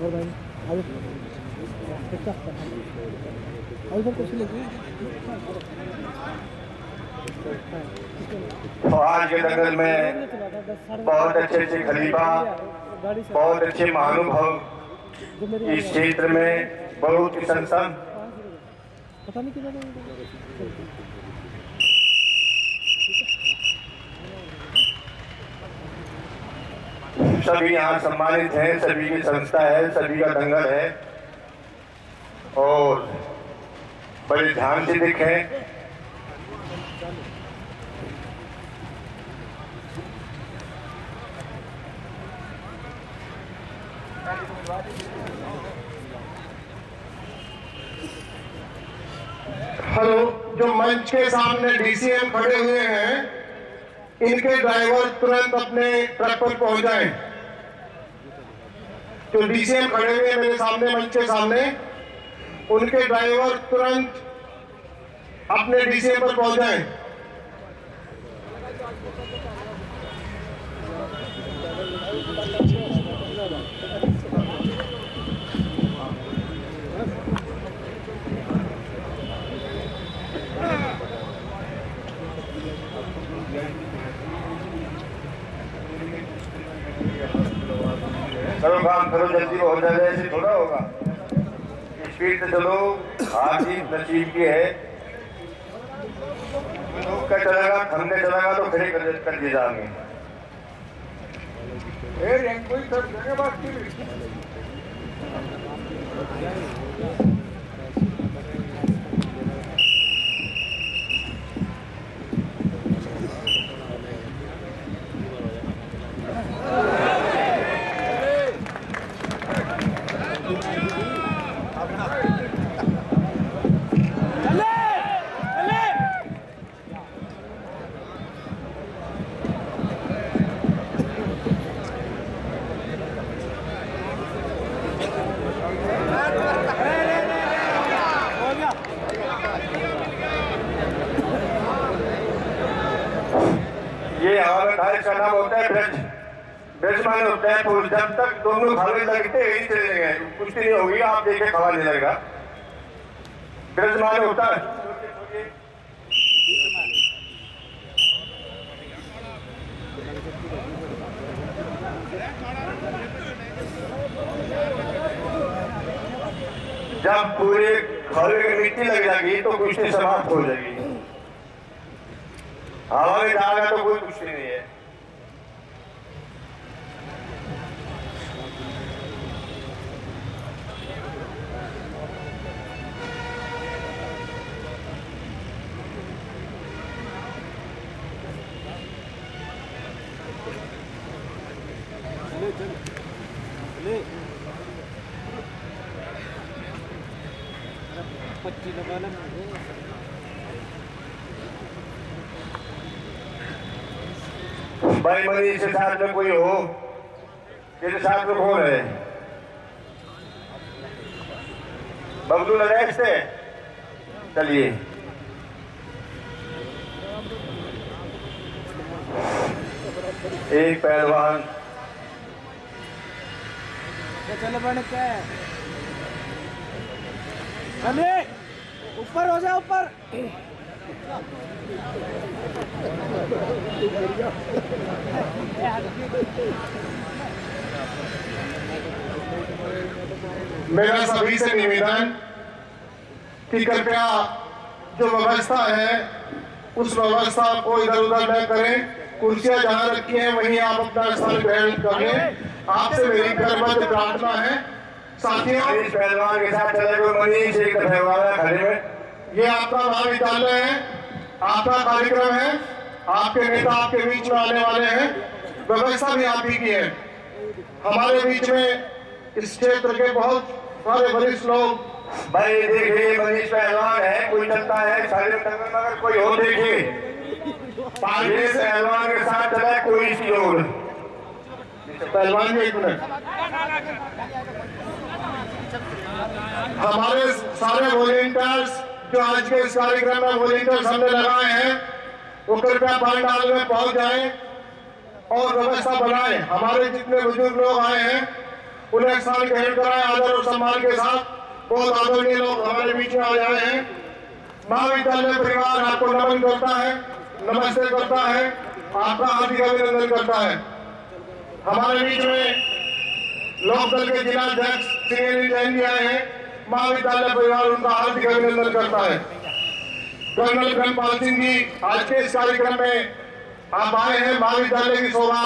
तो आज के दंगल में बहुत अच्छे अच्छे खलीफा, बहुत अच्छे महानुभव इस क्षेत्र में बहुत ही संस्थान सभी यहाँ सम्मानित हैं, सभी की संस्था है, सभी का दंगल है और बड़े ध्यान से देखें। हेलो, जो मंच के सामने डीसीएम खड़े हुए हैं, इनके ड्राइवर तुरंत अपने ट्रक पर पहुंच जाएं। जो डीसीएम खड़े हुए हैं मेरे सामने मंच के सामने, उनके ड्राइवर तुरंत अपने डीसीएम पर पहुंच जाएं। चलो काम करो, जल्दी हो जाए, ऐसे थोड़ा होगा। स्पीड से चलो, हाथी नसीब की है। क्या चलेगा, थमने चलेगा तो खड़े कर दिए जाएंगे। ये हमारा कार्य का नाम होता है ब्रज। ब्रज माने होता है पुरुष। जब तक दोनों खड़े लगते यही चलेंगे, कुछ नहीं होगी, आप देखे खवा नहीं लगेगा। ब्रज माने होता है जब पूरे खड़े में मिट्टी लग जाएगी तो कुश्ती समाप्त हो जाएगी। हमारे जाएगा तो कोई कुश्ती नहीं है। भाई मनीष के साथ में कोई हो, तेरे साथ में कौन है? बबलू लगा से चलिए। एक पहलवान चलो बन के चले ऊपर हो जाओ, ऊपर मेरा सभी से निवेदन कि कृपया जो व्यवस्था है उस व्यवस्था को इधर उधर न करें। कुर्सियां जहां रखी हैं वहीं आप अपना स्थान ग्रहण कर लें। आपसे मेरी करबद्ध प्रार्थना है। साथियों, पहलवान के साथ चले गए मनीष, एक पहलवान खड़े में। ये आपका महाविद्यालय है, आपका कार्यक्रम है, आपके नेता आपके बीच में आने वाले हैं, व्यवस्था भी आप ही की है। हमारे बीच में इस क्षेत्र के बहुत सारे वरिष्ठ लोग, भाई देखिए मनीष पहलवान है, कोई चलता है सारे मगर कोई हो देखिए पांडे पहलवान के साथ चला कोई सी लोग। पहलवान जी एक मिनट, हमारे सारे वॉलेंटियर्स जो आज के इस कार्यक्रम में वॉलेंटियर्स हमने लगाए हैं वो कृपया पंडाल में पहुंच जाएं और व्यवस्था बनाएं। हमारे जितने बुजुर्ग लोग आए हैं उन्हें एक साल ग्रहण कराएं आदर और सम्मान के साथ। बहुत आदरणीय लोग हमारे बीच में आए हैं। महाविद्यालय परिवार आपको नमन करता है, नमस्ते करता है, आपका हार्दिक अभिनंदन करता है। हमारे बीच में लोकदल के जिलाध्यक्ष श्री जैन जी आए हैं। महाविद्यालय परिवार उनका हार्दिक अभिनंदन करता है। कर्नल ब्रह्मपाल सिंह जी आज के इस कार्यक्रम में आप आए हैं। महाविद्यालय की शोभा